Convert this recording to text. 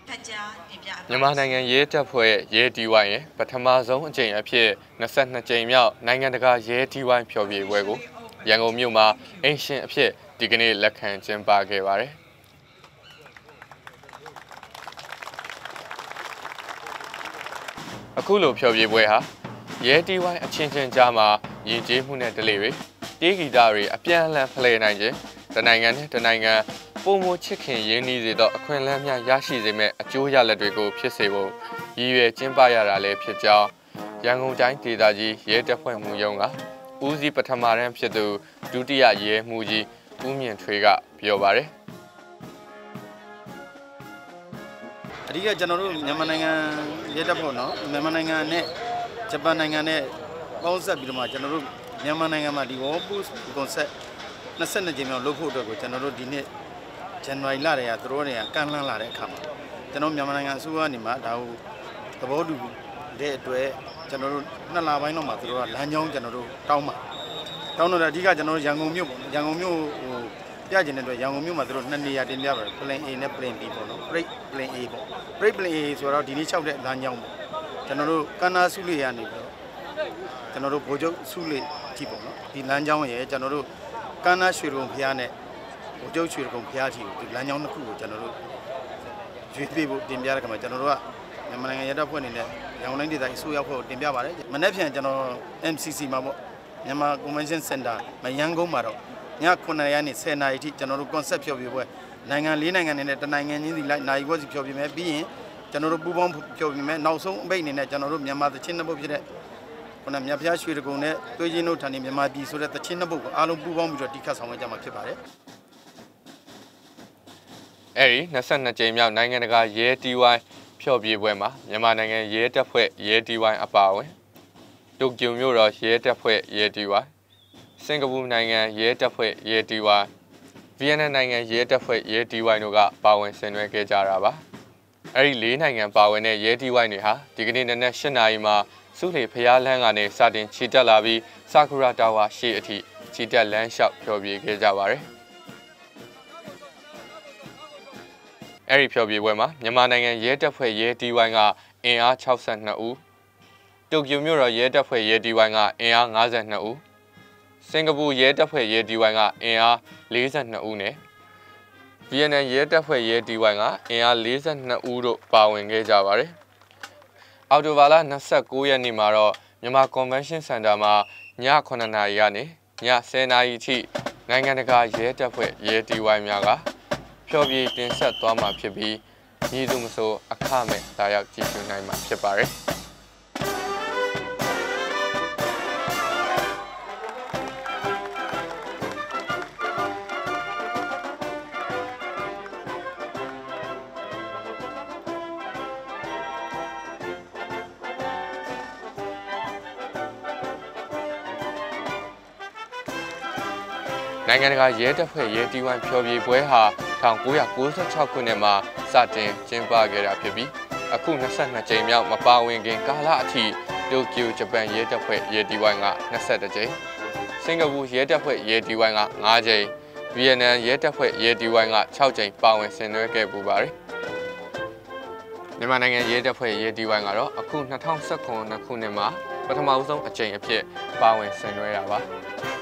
မြန်မာနိုင်ငံရဲတပ်ဖွဲ့ရဲတီဝိုင်းရဲ့ပထမဆုံးအကြိမ်အဖြစ်22ကြိမ်မြောက်နိုင်ငံတကာရဲတီဝိုင်းဖျော်ဖြေပွဲကိုရန်ကုန်မြို့မှာအင်ရှင်အဖြစ်ဒီကနေ့လက်ခံကျင်းပခဲ့ပါတယ်အခုလိုဖျော်ဖြေပွဲဟာရဲတီဝိုင်းအချင်းချင်းကြားမှာယဉ်ကျေးမှုနဲ့တလေတွေတေးဂီတတွေအပြန်အလှန်ဖလှယ်နိုင်ခြင်းတနိုင်ငံနဲ့တနိုင်ငံပုံမချစ်ခင်ရင်းနှီးစေသောအခွင့်အလမ်းများရရှိစေမဲ့အကျိုးရလဒ်တွေကိုဖြစ်စေဖို့ရည်ရွယ်ကျင်းပရတာလည်းဖြစ်ကြောင်းရန်ကုန်တိုင်းဒေသကြီးရဲတပ်ဖွဲ့မှူးရုံးကဦးစီးပထမတန်းဖြစ်သူဒုတိယရဲမှူးကြီးဦးမြင့်ထွေးကပြောပါတယ်အဓိကကျွန်တော်တို့မြန်မာနိုင်ငံရဲတပ်ဖွဲ့နော်မြန်မာနိုင်ငံနဲ့ဂျပန်နိုင်ငံနဲ့ပေါင်းစပ်ပြီးတော့မှကျွန်တော်တို့မြန်မာနိုင်ငံမှာဒီ World Post Concept 22ကြိမ်မြောက်လုပ်ဖို့အတွက်ကိုကျွန်တော်တို့ဒီနှစ်ဇန်နဝါရီလတည်းကသူတို့တွေကကမ်းလှမ်းလာတဲ့အခါမှာကျွန်တော်မြန်မာနိုင်ငံအစိုးရကနေမှဒါကိုသဘောတူတဲ့အတွက်ကျွန်တော်တို့2လပိုင်းတော့မှသူတို့ကလမ်းကြောင်းကျွန်တော်တို့တောင်းတော့အဓိကကျွန်တော်တို့ရန်ကုန်မြို့ပေါ့ရန်ကုန်မြို့ဟိုပြကျင်တဲ့အတွက်ရန်ကုန်မြို့မှာသူတို့2နေရာတင်ပြပါတယ် Plan A နဲ့ Plan B ပေါ့နော် Plan A ပေါ့ Plan A ဆိုတော့ဒီနေ့6တဲ့လမ်းကြောင်းပေါ့ကျွန်တော်တို့ကန္နာစုလေးရနေပြီးတော့ကျွန်တော်တို့ဗိုလ်ချုပ်စုလေးကြည့်ပေါ့နော်ဒီလမ်းကြောင်းရဲ့ကျွန်တော်တို့ကန္နာရွှေရုံဖျားနဲ့ဗိုလ်ချုပ်ရွှေရုံဖျားကြီးကိုဒီလမ်းကြောင်းတစ်ခုကိုကျွန်တော်တို့ရွေးပေးဖို့တင်ပြတဲ့ခါမှာကျွန်တော်တို့ကမြန်မာနိုင်ငံရဲတပ်ဖွဲ့အနေနဲ့ရန်ကုန်တိုင်းဒေသကြီးအစိုးရဖွဲ့ကိုတင်ပြပါတယ်မနေ့ပြန်ကျွန်တော် MCC မှာပေါ့မြန်မာ Convention Center မရန်ကုန်မှာတော့ည9:00ရက်နေ့10:00နာရီထိကျွန်တော်တို့ concept ဖျော်ဖြေပွဲနိုင်ငံ4နိုင်ငံနဲ့တနိုင်ငံချင်းစီလိုက်နိုင်ခွဲစီဖျော်ဖြေမယ်ပြီးရင်ကျွန်တော်တို့ပူးပေါင်းဖျော်ဖြေမယ်နောက်ဆုံးအပိတ်အနေနဲ့ကျွန်တော်တို့မြန်မာသချင်းနှစ်ပုဒ်ဖြစ်တဲ့ခုနမြဖျားရွှေတကုံနဲ့သွေးချင်းတို့ဌာနေမြန်မာပြည်ဆိုတဲ့သချင်းနှစ်ပုဒ်ကိုအားလုံးပူးပေါင်းပြီးတော့တီးခတ်ဆောင်ရွက်ကြမှာဖြစ်ပါတယ်အဲဒီ22ကြိမ်မြောက်နိုင်ငံတကာရဲတီဝိုင်းဖျော်ဖြေပွဲမှာမြန်မာနိုင်ငံရဲတပ်ဖွဲ့ရဲတီဝိုင်းအပါအဝင်တိုကျိုမြို့တော်ရဲတပ်ဖွဲ့ရဲတီဝိုင်းစင်ကာပူနိုင်ငံရဲတပ်ဖွဲ့ရဲတီဝိုင်းဗီယက်နမ်နိုင်ငံရဲတပ်ဖွဲ့ရဲတီဝိုင်းတို့ကပါဝင်ဆင်နွှဲခဲ့ကြတာပါအဲဒီ4နိုင်ငံပါဝင်တဲ့ရဲတီဝိုင်းတွေဟာဒီကနေ့နနက်8:00နာရီမှာစုလေဖျားလန်းကနေစတင်ခြေတက်လာပြီးဆာကူရာတာဝါရှေ့အထိခြေတက်လမ်းလျှောက်ဖျော်ဖြေခဲ့ကြပါတယ်အဲဒီဖျော်ဖြေပွဲမှာမြန်မာနိုင်ငံရဲတပ်ဖွဲ့ရဲတီဝိုင်းကအင်အား62ဦးတိုကျိုမြို့တော်ရဲတပ်ဖွဲ့ရဲတီဝိုင်းကအင်အား52ဦးစင်ကာပူရဲတပ်ဖွဲ့ရဲတီဝိုင်းကအင်အား42ဦးနဲ့ဗီယက်နမ်ရဲတပ်ဖွဲ့ရဲတီဝိုင်းကအင်အား42ဦးတို့ပါဝင်ခဲ့ကြပါတယ်အော်တိုဘာလ29ရက်နေ့မှာတော့မြန်မာ Convention Center မှာည9:00နာရီကနေည10:00နာရီအထိနိုင်ငံတကာရဲတပ်ဖွဲ့ရဲတီဝိုင်းများကဖျော်ဖြေတင်ဆက်သွားမှာဖြစ်ပြီးမည်သူမဆိုအခမဲ့လာရောက်ကြည့်ရှုနိုင်မှာဖြစ်ပါတယ်နိုင်ငံတကာရဲတပ်ဖွဲ့ရဲတီဝိုင်းဖျော်ဖြေပွဲဟာ1996ခုနှစ်မှာစတင်ကျင်းပခဲ့တာဖြစ်ပြီးအခု22ကြိမ်မြောက်မပါဝင်ခင်ကာလအထိတိုကျိုဂျပန်ရဲတပ်ဖွဲ့ရဲတီဝိုင်းက22ကြိမ်စင်ကာပူရဲတပ်ဖွဲ့ရဲတီဝိုင်းက5ကြိမ်ဗီယက်နမ်ရဲတပ်ဖွဲ့ရဲတီဝိုင်းက6ကြိမ်ပါဝင်ဆင်နွှဲခဲ့ပူပါတယ်မြန်မာနိုင်ငံရဲတပ်ဖွဲ့ရဲတီဝိုင်းကတော့အခု2019ခုနှစ်မှာပထမဆုံးအကြိမ်အဖြစ်ပါဝင်ဆင်နွှဲတာပါ